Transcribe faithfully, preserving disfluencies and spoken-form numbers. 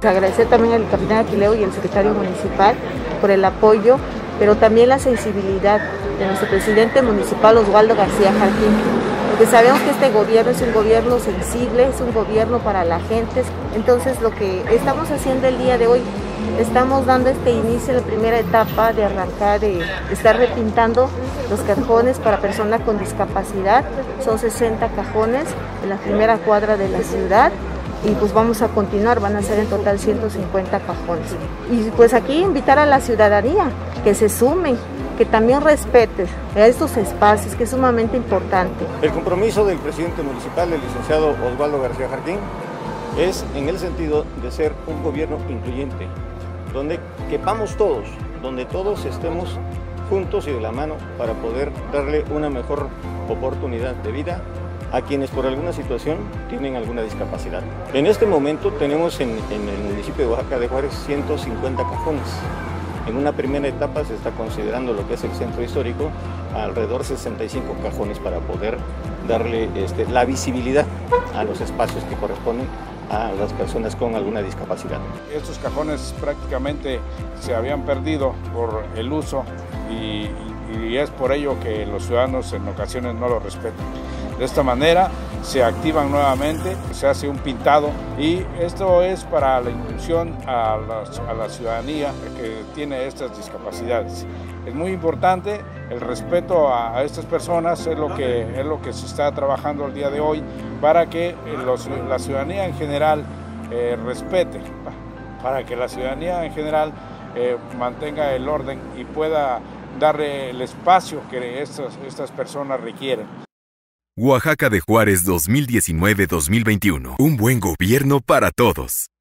agradecer también al capitán Aquileo y al secretario municipal por el apoyo, pero también la sensibilidad de nuestro presidente municipal Oswaldo García Jarquín, porque sabemos que este gobierno es un gobierno sensible, es un gobierno para la gente. Entonces lo que estamos haciendo el día de hoy, estamos dando este inicio en la primera etapa de arrancar, de estar repintando los cajones para personas con discapacidad. Son sesenta cajones en la primera cuadra de la ciudad. Y pues vamos a continuar, van a ser en total ciento cincuenta cajones. Y pues aquí invitar a la ciudadanía que se sumen, que también respete a estos espacios, que es sumamente importante. El compromiso del presidente municipal, el licenciado Oswaldo García Jarquín, es en el sentido de ser un gobierno incluyente, donde quepamos todos, donde todos estemos juntos y de la mano para poder darle una mejor oportunidad de vida a quienes por alguna situación tienen alguna discapacidad. En este momento tenemos en, en el municipio de Oaxaca de Juárez ciento cincuenta cajones. En una primera etapa se está considerando lo que es el centro histórico, alrededor de sesenta y cinco cajones para poder darle este, la visibilidad a los espacios que corresponden a las personas con alguna discapacidad. Estos cajones prácticamente se habían perdido por el uso y, y es por ello que los ciudadanos en ocasiones no lo respetan. De esta manera se activan nuevamente, se hace un pintado y esto es para la inclusión a la, a la ciudadanía que tiene estas discapacidades. Es muy importante el respeto a, a estas personas, es lo, que, es lo que se está trabajando el día de hoy para que los, la ciudadanía en general eh, respete, para que la ciudadanía en general eh, mantenga el orden y pueda darle el espacio que estas, estas personas requieren. Oaxaca de Juárez dos mil diecinueve a dos mil veintiuno. Un buen gobierno para todos.